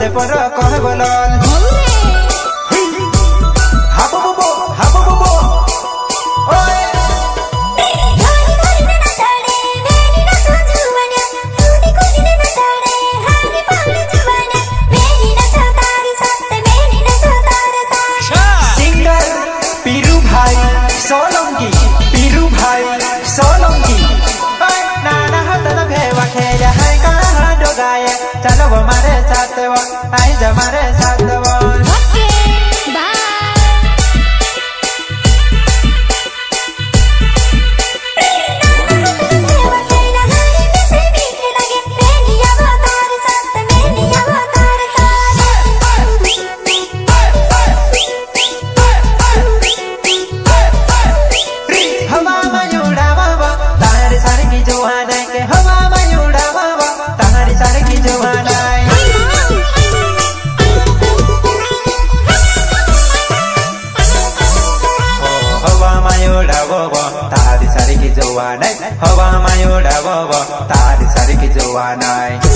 पर कह बोलल हाबो बो ओए सिंगर पीरू भाई सोलंकी पीरू भाई सोलंकी नाना हतन भेवा खेला है कहाँ डोगाए चलो हमारे साथ वो आई हमारे साथ वो तारी सारी की जवानाई हवा मायोड़ा तारी सारी की जवानाई